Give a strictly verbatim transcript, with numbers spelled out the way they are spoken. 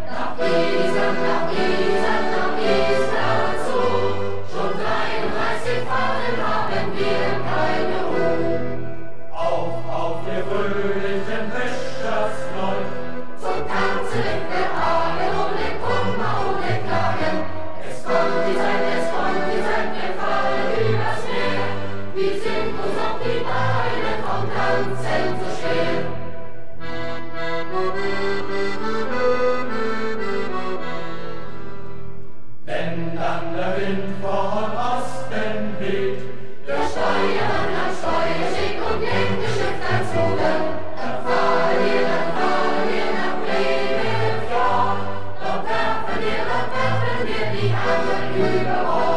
Nach Island, nach Island, nach Island zu. Schon dreiunddreißig Fahrten haben wir keine Ruhe. Auf, auf, wir fröhlichen Fischersleut. Zum Tanze mit Behagen, ohne Kummer, ohne Klagen. Es kommt die Zeit, es kommt die Zeit, wir fahren übers Meer. Wir sind uns auf die Beine vom Tanzen so schwer. Wenn dann der Wind von Osten weht, Der Steuermann am Steuer schickt und lenkt das Schiffleins Ruder. Dann fahren wir, dann fahren wir nach Bremen, ja. Dort werfen wir, dort werfen wir die Angel über Bord.